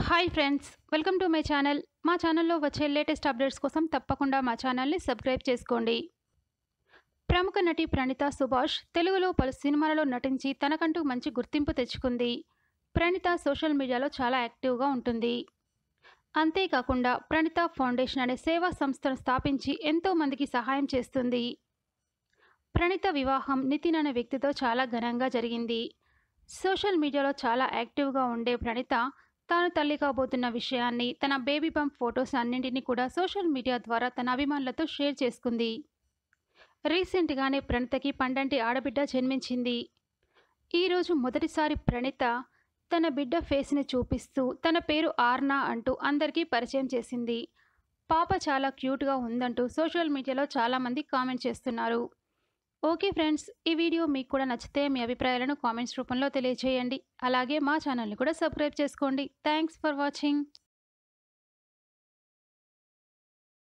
Hi friends, welcome to my channel. మా ఛానల్లో వచ్చే లేటెస్ట్ అప్డేట్స్ కోసం తప్పకుండా మా ఛానల్ని సబ్స్క్రైబ్ చేసుకోండి. ప్రముఖ నటి ప్రణీత సుభాష్ తెలుగులో పలు సినిమాలలో నటించి తనకంటూ మంచి గుర్తింపు తెచ్చుకుంది. ప్రణీత సోషల్ మీడియాలో చాలా యాక్టివ్గా ఉంటుంది. అంతేకాకుండా ప్రణీత ఫౌండేషన్ అనే సేవా సంస్థను స్థాపించి ఎంతో మందికి సహాయం చేస్తుంది. ప్రణీత వివాహం నితిన్ అనే వ్యక్తితో చాలా ఘనంగా జరిగింది. సోషల్ మీడియాలో చాలా యాక్టివ్గా ఉండే ప్రణీత తాను తల్లి కాబోతున్న విషయాన్ని, తన బేబీ బంప్ ఫొటోస్ అన్నింటినీ కూడా సోషల్ మీడియా ద్వారా తన అభిమానులతో షేర్ చేసుకుంది. రీసెంట్గానే ప్రణీతకి పండంటి ఆడబిడ్డ జన్మించింది. ఈరోజు మొదటిసారి ప్రణీత తన బిడ్డ ఫేస్ని చూపిస్తూ తన పేరు ఆర్నా అంటూ అందరికీ పరిచయం చేసింది. పాప చాలా క్యూట్గా ఉందంటూ సోషల్ మీడియాలో చాలామంది కామెంట్ చేస్తున్నారు. ఓకే ఫ్రెండ్స్, ఈ వీడియో మీకు కూడా నచ్చితే మీ అభిప్రాయాలను కామెంట్స్ రూపంలో తెలియజేయండి. అలాగే మా ఛానల్ని కూడా సబ్స్క్రైబ్ చేసుకోండి. Thanks for watching.